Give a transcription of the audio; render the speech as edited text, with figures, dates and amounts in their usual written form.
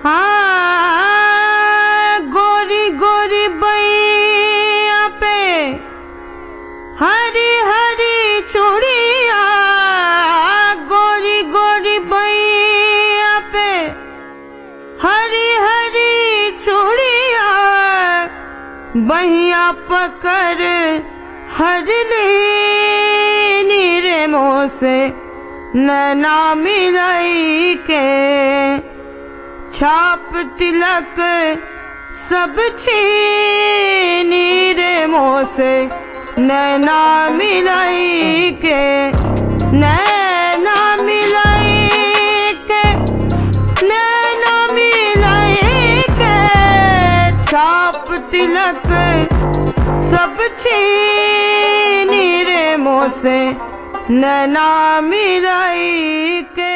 हाँ गोरी गोरी बैया पे हरी हरी चूड़िया, गोरी गोरी बैया पे हरी हरी चूड़िया, बहिया पकड़ हर ली रे मोह से नैना मिलाई के, छाप तिलक सब छीनी रे मोह से नैना मिलाई के, नैना मिलाई के, नैना मिलाई के, छाप तिलक सब छीनी रे मोह से नैना मिलाई के।